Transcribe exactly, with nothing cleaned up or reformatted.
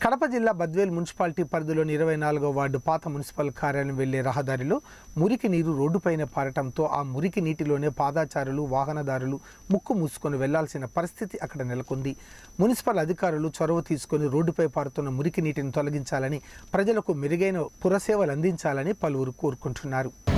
కడప జిల్లా బద్వేల్ మున్సిపాలిటీ పరిధిలోని ఇరవై నాలుగో వార్డు పాత మున్సిపల్ కార్యాలయం వెళ్లే రహదారిలో మురికి నీరు రోడ్డుపైన పారటంతో ఆ మురికి నీటిలోనే పాదాచారులు వాహనదారులు ముక్కు మూసుకొని వెళ్లాల్సిన పరిస్థితి అక్కడ నెలకొంది. మున్సిపల్ అధికారులు చొరవ తీసుకొని రోడ్డుపై పారుతున్న మురికి నీటిని తొలగించాలని, ప్రజలకు మెరుగైన పురసేవలు అందించాలని పలువురు కోరుకుంటున్నారు.